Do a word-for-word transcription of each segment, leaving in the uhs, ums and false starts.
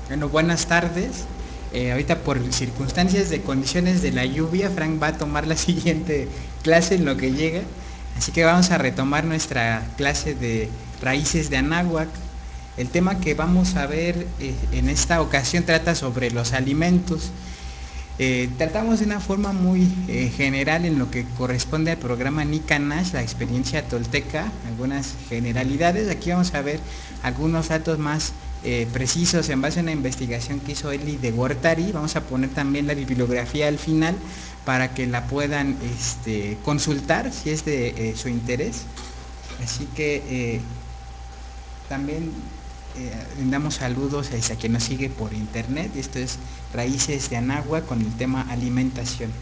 Bueno, buenas tardes. Eh, ahorita por circunstancias de condiciones de la lluvia, Frank va a tomar la siguiente clase en lo que llega. Así que vamos a retomar nuestra clase de raíces de Anáhuac. El tema que vamos a ver eh, en esta ocasión trata sobre los alimentos. Eh, tratamos de una forma muy eh, general en lo que corresponde al programa Nicanash, la experiencia tolteca, algunas generalidades. Aquí vamos a ver algunos datos más eh, precisos en base a una investigación que hizo Eli de Gortari. Vamos a poner también la bibliografía al final para que la puedan este, consultar si es de eh, su interés. Así que eh, también eh, damos saludos a quien nos sigue por internet. Esto es Raíces de Anáhuac con el tema alimentación.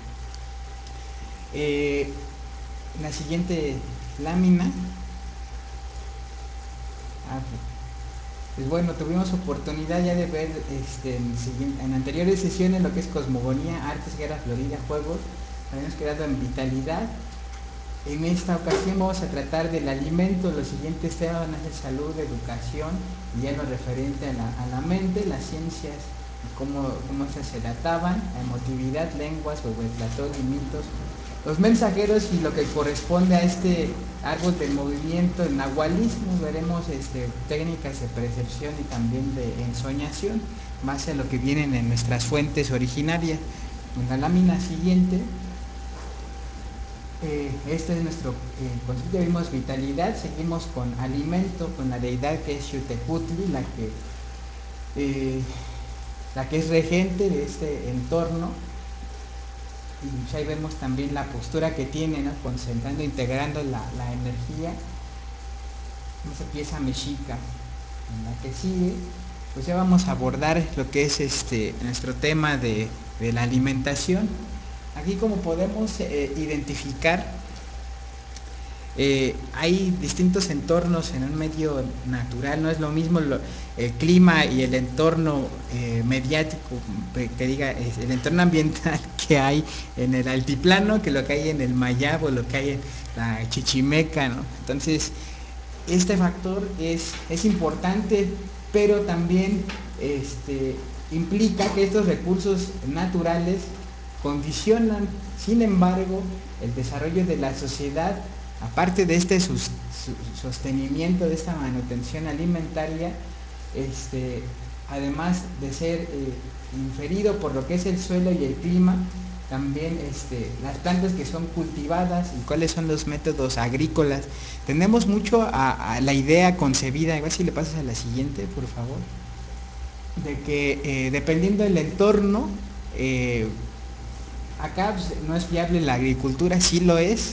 Eh, la siguiente lámina. Ah, pues bueno, tuvimos oportunidad ya de ver este, en, en anteriores sesiones lo que es cosmogonía, artes, guerra, florida, juegos. Habíamos quedado en vitalidad. En esta ocasión vamos a tratar del alimento. Los siguientes temas van a ser salud, educación y ya lo referente a la, a la mente, las ciencias, cómo, cómo estas se databan, la emotividad, lenguas, huehuetlatón y mitos, los mensajeros y lo que corresponde a este árbol del movimiento, el nahualismo. Veremos este, técnicas de percepción y también de ensoñación, más a lo que vienen en nuestras fuentes originarias. En la lámina siguiente, Eh, este es nuestro eh, concepto. Vimos vitalidad, seguimos con alimento, con la deidad que es Xutecutli, la que, eh, la que es regente de este entorno. Y ahí vemos también la postura que tiene, ¿no? Concentrando, integrando la, la energía. Esa pieza mexica. En la que sigue, pues ya vamos a abordar lo que es este nuestro tema de, de la alimentación. Aquí, como podemos eh, identificar, eh, hay distintos entornos en un medio natural. No es lo mismo lo, el clima y el entorno eh, mediático, que diga, el entorno ambiental que hay en el altiplano, que lo que hay en el Mayab o lo que hay en la Chichimeca, ¿no? Entonces, este factor es, es importante, pero también este, implica que estos recursos naturales condicionan, sin embargo, el desarrollo de la sociedad. Aparte de este sus, sostenimiento, de esta manutención alimentaria, este, además de ser eh, inferido por lo que es el suelo y el clima, también este, las plantas que son cultivadas y cuáles son los métodos agrícolas. Tenemos mucho a, a la idea concebida, igual si le pasas a la siguiente, por favor, de que eh, dependiendo del entorno, eh, acá pues, no es viable la agricultura. Sí lo es.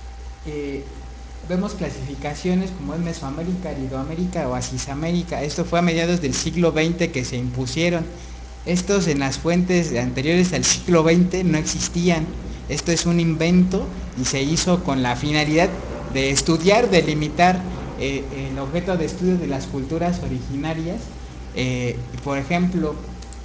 Eh, vemos clasificaciones como es Mesoamérica, Aridoamérica o Asisamérica. Esto fue a mediados del siglo veinte que se impusieron. Estos en las fuentes anteriores al siglo veinte no existían. Esto es un invento y se hizo con la finalidad de estudiar, delimitar eh, el objeto de estudio de las culturas originarias. Eh, por ejemplo,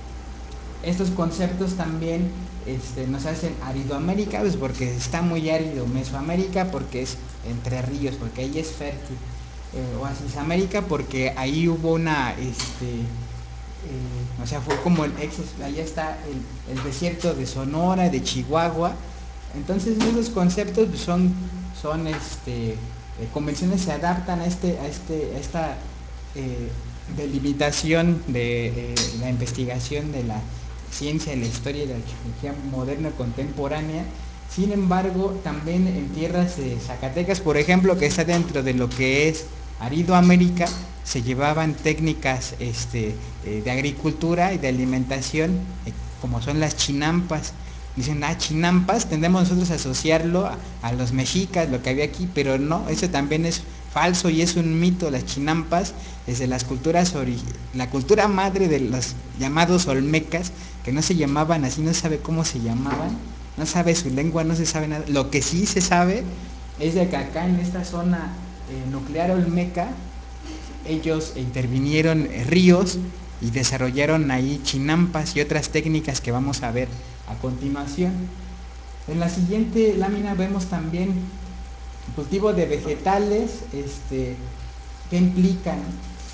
estos conceptos también este, nos hacen Aridoamérica, pues porque está muy árido; Mesoamérica porque es entre ríos, porque ahí es fértil; eh, o Asisamérica porque ahí hubo una, este, eh, o sea, fue como el ex, allá está el, el desierto de Sonora, de Chihuahua. Entonces esos conceptos pues, son, son este, eh, convenciones, se adaptan a, este, a, este, a esta eh, delimitación de eh, la investigación de la ciencia, de la historia y de la arqueología moderna contemporánea. Sin embargo, también en tierras de Zacatecas, por ejemplo, que está dentro de lo que es Aridoamérica, se llevaban técnicas este, eh, de agricultura y de alimentación, eh, como son las chinampas. Dicen, ah, chinampas, tendemos nosotros a asociarlo a, a los mexicas, lo que había aquí, pero no, eso también es falso y es un mito. Las chinampas, desde las culturas, la cultura madre de los llamados olmecas, que no se llamaban así, no se sabe cómo se llamaban, no sabe su lengua, no se sabe nada. Lo que sí se sabe es de que acá en esta zona eh, nuclear olmeca, ellos intervinieron ríos y desarrollaron ahí chinampas y otras técnicas que vamos a ver a continuación. En la siguiente lámina vemos también cultivo de vegetales, este, que implican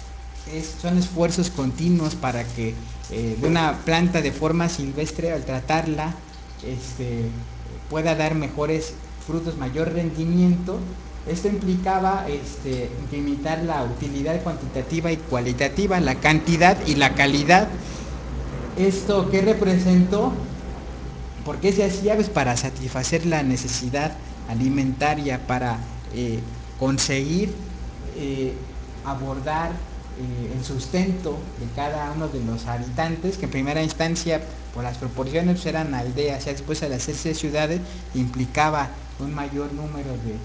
es, son esfuerzos continuos para que eh, de una planta de forma silvestre, al tratarla, este, pueda dar mejores frutos, mayor rendimiento. Esto implicaba este, limitar la utilidad cuantitativa y cualitativa, la cantidad y la calidad. ¿Esto qué representó? ¿Por qué se hacía? Pues para satisfacer la necesidad alimentaria, para eh, conseguir eh, abordar eh, el sustento de cada uno de los habitantes, que en primera instancia, por las proporciones, pues eran aldeas, ya después al hacerse ciudades implicaba un mayor número de,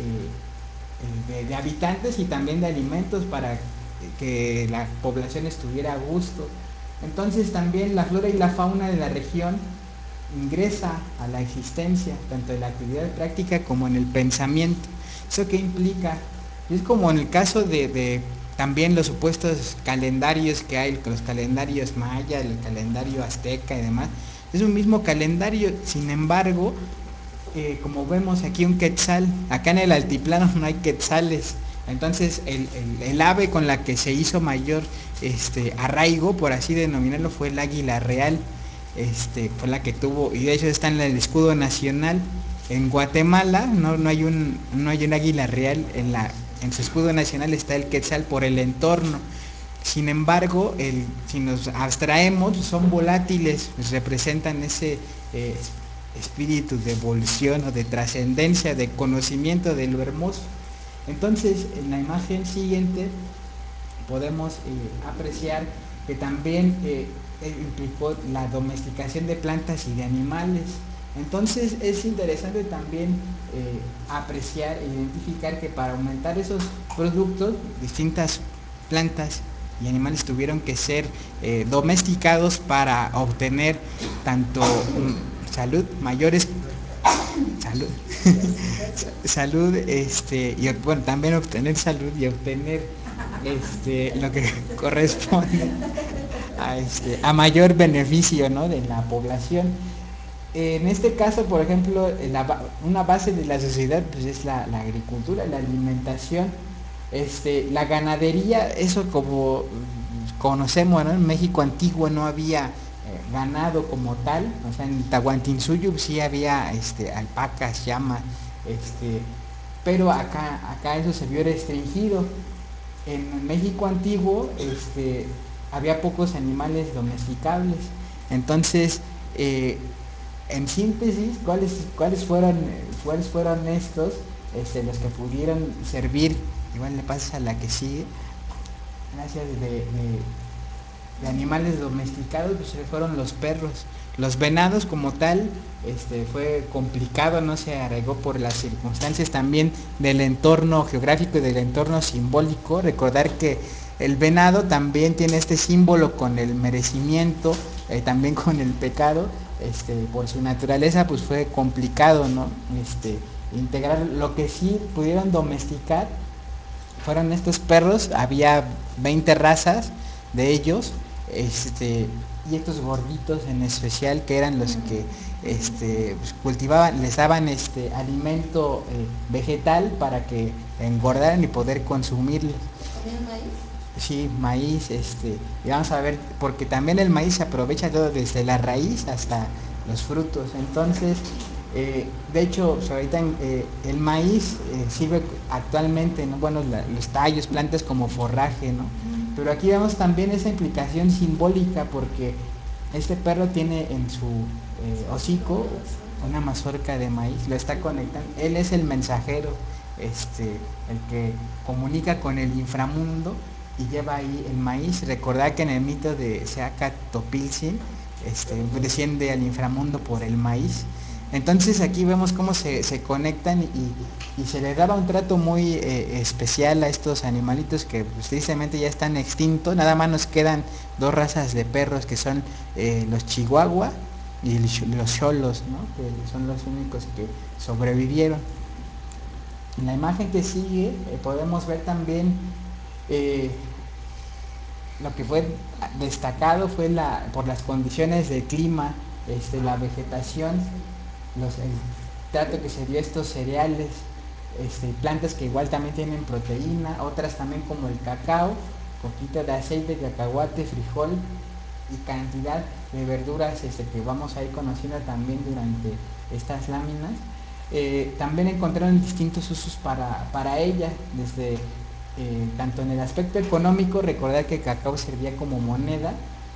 eh, de, de habitantes y también de alimentos para que la población estuviera a gusto. Entonces también la flora y la fauna de la región ingresa a la existencia, tanto en la actividad práctica como en el pensamiento. ¿Eso qué implica? Es como en el caso de, de también los supuestos calendarios que hay, los calendarios maya, el calendario azteca y demás. Es un mismo calendario, sin embargo, eh, como vemos aquí un quetzal, acá en el altiplano no hay quetzales. Entonces el, el, el ave con la que se hizo mayor este, arraigo, por así denominarlo, fue el águila real. Este, fue la que tuvo, y de hecho está en el escudo nacional. En Guatemala no, no, hay, un, no hay un águila real, en, la, en su escudo nacional está el quetzal por el entorno. Sin embargo, el, si nos abstraemos, son volátiles, pues representan ese eh, espíritu de evolución o de trascendencia, de conocimiento de lo hermoso. Entonces, en la imagen siguiente podemos eh, apreciar que también eh, implicó la domesticación de plantas y de animales. Entonces es interesante también eh, apreciar e identificar que para aumentar esos productos, distintas plantas y animales tuvieron que ser eh, domesticados para obtener tanto um, salud, mayores salud, salud, este, y bueno, también obtener salud y obtener este, lo que corresponde a, este, a mayor beneficio, ¿no?, de la población. En este caso, por ejemplo, la, una base de la sociedad pues, es la, la agricultura, la alimentación, este, la ganadería, eso como conocemos, ¿no? En México antiguo no había eh, ganado como tal, o sea, en Tahuantinsuyo sí había este, alpacas, llamas, este, pero acá, acá eso se vio restringido. En México antiguo este, había pocos animales domesticables. Entonces, eh, en síntesis, ¿cuáles, cuáles, fueron, cuáles fueron estos este, los que pudieron servir? Igual le pasa a la que sigue. Gracias, de, de, de animales domesticados, pues fueron los perros. Los venados como tal, este, fue complicado, no se arraigó por las circunstancias también del entorno geográfico y del entorno simbólico. Recordar que el venado también tiene este símbolo con el merecimiento, eh, también con el pecado, este, por su naturaleza pues fue complicado, ¿no? Este, integrar. Lo que sí pudieron domesticar fueron estos perros, había veinte razas de ellos, este, y estos gorditos en especial que eran los que este, pues, cultivaban, les daban este alimento eh, vegetal para que engordaran y poder consumirlo. ¿Comían maíz? Sí, maíz, este, y vamos a ver, porque también el maíz se aprovecha todo desde la raíz hasta los frutos. Entonces, eh, de hecho, pues, ahorita eh, el maíz eh, sirve actualmente, ¿no? Bueno, la, los tallos, plantas como forraje, ¿no? Pero aquí vemos también esa implicación simbólica porque este perro tiene en su eh, hocico una mazorca de maíz, lo está conectando, él es el mensajero, este, el que comunica con el inframundo y lleva ahí el maíz. Recordad que en el mito de Seacatopiltzin este, desciende al inframundo por el maíz. Entonces aquí vemos cómo se, se conectan y, y se le daba un trato muy eh, especial a estos animalitos que pues, tristemente ya están extintos. Nada más nos quedan dos razas de perros que son eh, los chihuahua y los cholos, ¿no? Que son los únicos que sobrevivieron. En la imagen que sigue eh, podemos ver también eh, lo que fue destacado fue la, por las condiciones de clima, este, la vegetación, los, el trato que se dio a estos cereales, este, plantas que igual también tienen proteína, otras también como el cacao, poquito de aceite, cacahuate, frijol y cantidad de verduras este, que vamos a ir conociendo también durante estas láminas. Eh, también encontraron distintos usos para, para ella, desde eh, tanto en el aspecto económico, recordar que el cacao servía como moneda.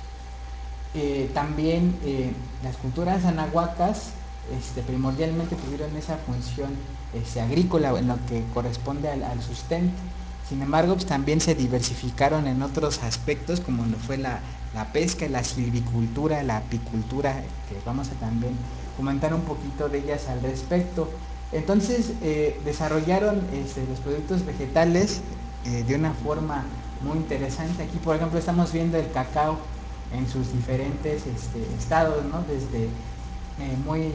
Eh, también eh, las culturas anahuacas este, primordialmente tuvieron esa función este, agrícola en lo que corresponde al, al sustento. Sin embargo, pues, también se diversificaron en otros aspectos, como lo fue la, la pesca, la silvicultura, la apicultura, que vamos a también comentar un poquito de ellas al respecto. Entonces, eh, desarrollaron este, los productos vegetales eh, de una forma muy interesante. Aquí, por ejemplo, estamos viendo el cacao en sus diferentes este, estados, ¿no? Desde eh, muy,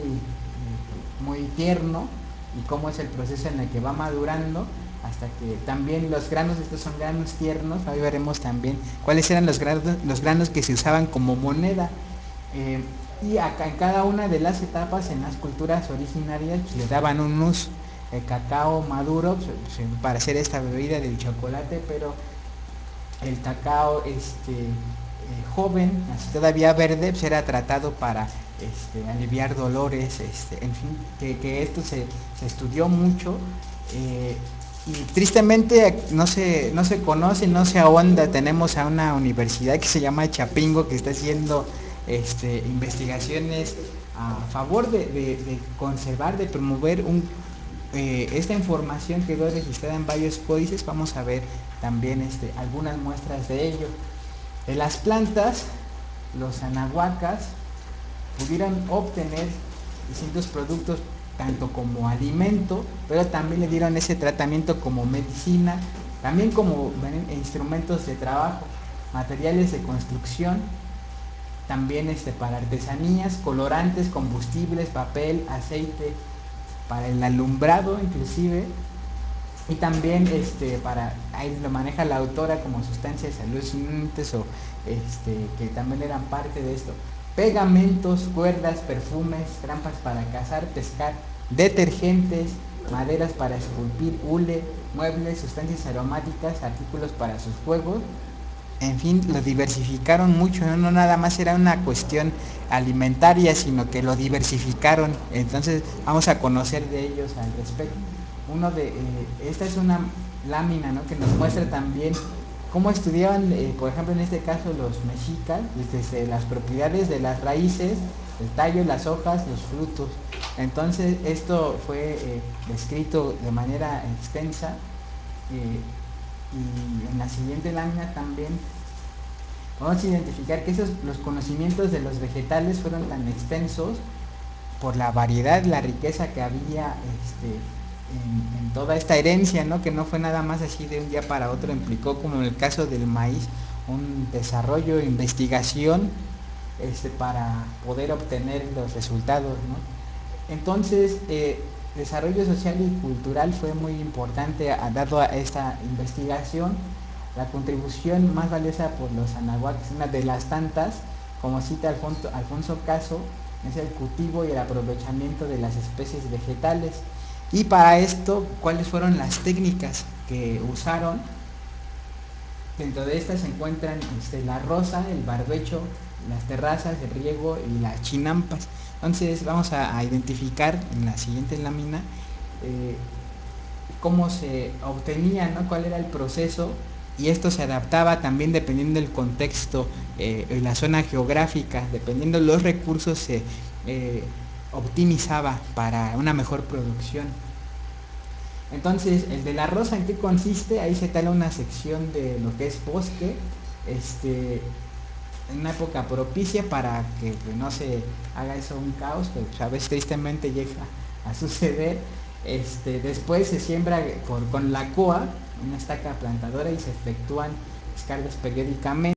muy tierno y cómo es el proceso en el que va madurando, hasta que también los granos, estos son granos tiernos. Hoy veremos también cuáles eran los granos, los granos que se usaban como moneda. Eh, y acá en cada una de las etapas en las culturas originarias pues, le daban un uso. El cacao maduro pues, para hacer esta bebida del chocolate, pero el cacao este, eh, joven, así todavía verde, pues era tratado para este, aliviar dolores, este, en fin, que, que esto se, se, estudió mucho. Eh, y tristemente no se, no se conoce, no se ahonda. Tenemos a una universidad que se llama Chapingo, que está haciendo este, investigaciones a favor de, de, de conservar, de promover un, eh, esta información quedó registrada en varios códices. Vamos a ver también este, algunas muestras de ello. De las plantas, los anahuacas pudieron obtener distintos productos tanto como alimento, pero también le dieron ese tratamiento como medicina, también como instrumentos de trabajo, materiales de construcción, también este, para artesanías, colorantes, combustibles, papel, aceite, para el alumbrado inclusive, y también este, para, ahí lo maneja la autora como sustancias alucinantes o este, que también eran parte de esto. Pegamentos, cuerdas, perfumes, trampas para cazar, pescar, detergentes, maderas para esculpir, hule, muebles, sustancias aromáticas, artículos para sus juegos. En fin, lo diversificaron mucho, ¿no? No nada más era una cuestión alimentaria, sino que lo diversificaron. Entonces vamos a conocer de ellos al respecto. Uno de, eh, esta es una lámina, ¿no?, que nos muestra también cómo estudiaban, eh, por ejemplo, en este caso los mexicas, desde las propiedades de las raíces, el tallo, las hojas, los frutos. Entonces esto fue eh, descrito de manera extensa. Eh, y en la siguiente lámina también vamos a identificar que esos, los conocimientos de los vegetales fueron tan extensos por la variedad, la riqueza que había este, en, en toda esta herencia, ¿no? Que no fue nada más así de un día para otro, implicó, como en el caso del maíz, un desarrollo, investigación este, para poder obtener los resultados, ¿no? Entonces, eh, desarrollo social y cultural fue muy importante dado a esta investigación. La contribución más valiosa por los anahuacas, una de las tantas, como cita Alfonso, Alfonso Caso, es el cultivo y el aprovechamiento de las especies vegetales. Y para esto, ¿cuáles fueron las técnicas que usaron? Dentro de estas se encuentran este, la roza, el barbecho, las terrazas, el riego y las chinampas. Entonces vamos a, a identificar en la siguiente lámina eh, cómo se obtenía, ¿no?, cuál era el proceso, y esto se adaptaba también dependiendo del contexto eh, y la zona geográfica, dependiendo de los recursos se eh, optimizaba para una mejor producción. Entonces, el de la roza, ¿en qué consiste? Ahí se tala una sección de lo que es bosque, este, en una época propicia para que pues, no se haga eso un caos, que pues, a veces tristemente llega a suceder. Este, después se siembra por, con la coa, una estaca plantadora, y se efectúan descargas periódicamente.